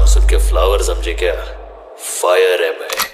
नाम सुन के फ्लावर समझे क्या? फायर है मैं।